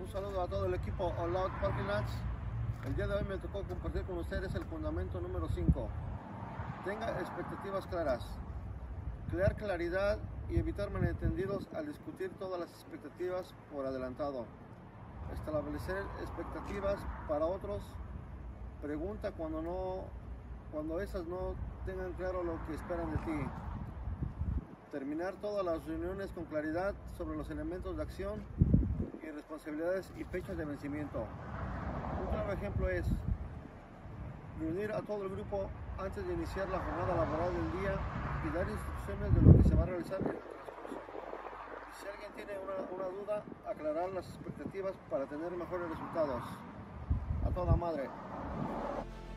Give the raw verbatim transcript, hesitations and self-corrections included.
Un saludo a todo el equipo All Out Parking Lots. El día de hoy me tocó compartir con ustedes el fundamento número cinco. Tenga expectativas claras. Crear claridad y evitar malentendidos al discutir todas las expectativas por adelantado. Establecer expectativas para otros. Pregunta cuando no, cuando esas no tengan claro lo que esperan de ti. Terminar todas las reuniones con claridad sobre los elementos de acción y responsabilidades y fechas de vencimiento. Un claro ejemplo es reunir a todo el grupo antes de iniciar la jornada laboral del día y dar instrucciones de lo que se va a realizar en el transcurso. Si alguien tiene una, una duda, aclarar las expectativas para tener mejores resultados. A toda madre.